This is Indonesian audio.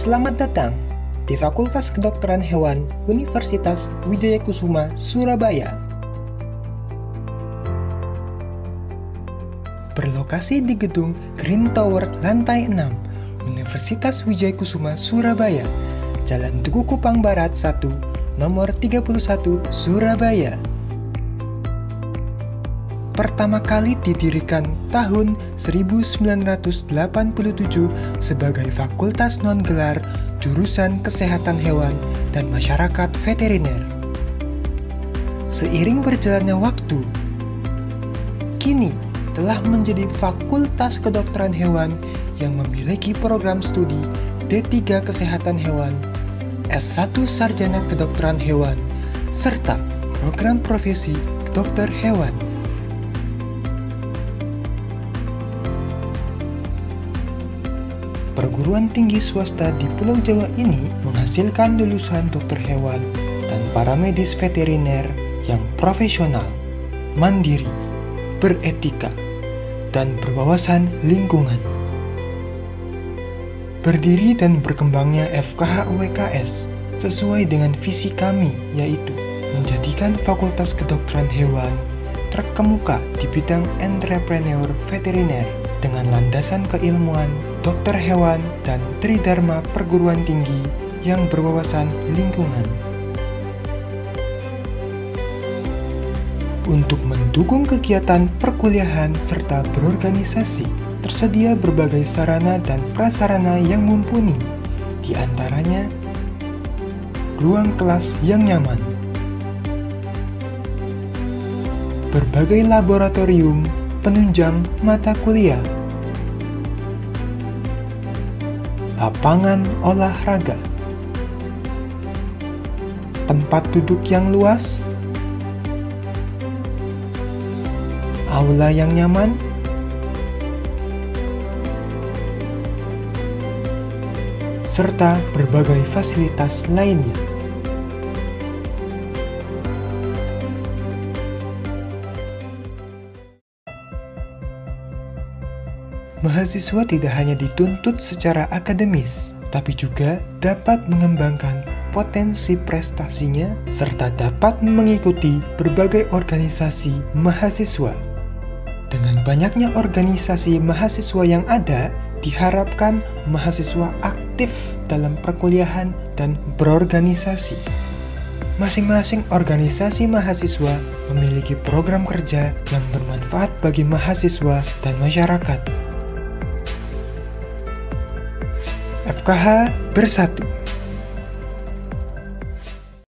Selamat datang di Fakultas Kedokteran Hewan Universitas Wijayakusuma, Surabaya. Berlokasi di gedung Green Tower lantai 6, Universitas Wijayakusuma, Surabaya, Jalan Tugu Kupang Barat 1, nomor 31, Surabaya. Pertama kali didirikan tahun 1987 sebagai fakultas non-gelar jurusan Kesehatan Hewan dan Masyarakat Veteriner. Seiring berjalannya waktu, kini telah menjadi Fakultas Kedokteran Hewan yang memiliki program studi D3 Kesehatan Hewan, S1 Sarjana Kedokteran Hewan, serta program profesi dokter hewan. Perguruan tinggi swasta di Pulau Jawa ini menghasilkan lulusan dokter hewan dan para medis veteriner yang profesional, mandiri, beretika, dan berwawasan lingkungan. Berdiri dan berkembangnya FKH UWKS sesuai dengan visi kami, yaitu menjadikan Fakultas Kedokteran Hewan terkemuka di bidang entrepreneur veteriner dengan landasan keilmuan, dokter hewan, dan tridharma perguruan tinggi yang berwawasan lingkungan. Untuk mendukung kegiatan perkuliahan serta berorganisasi, tersedia berbagai sarana dan prasarana yang mumpuni, di antaranya ruang kelas yang nyaman, berbagai laboratorium penunjang mata kuliah, lapangan olahraga, tempat duduk yang luas, aula yang nyaman, serta berbagai fasilitas lainnya. Mahasiswa tidak hanya dituntut secara akademis, tapi juga dapat mengembangkan potensi prestasinya serta dapat mengikuti berbagai organisasi mahasiswa. Dengan banyaknya organisasi mahasiswa yang ada, diharapkan mahasiswa aktif dalam perkuliahan dan berorganisasi. Masing-masing organisasi mahasiswa memiliki program kerja yang bermanfaat bagi mahasiswa dan masyarakat. FKH bersatu.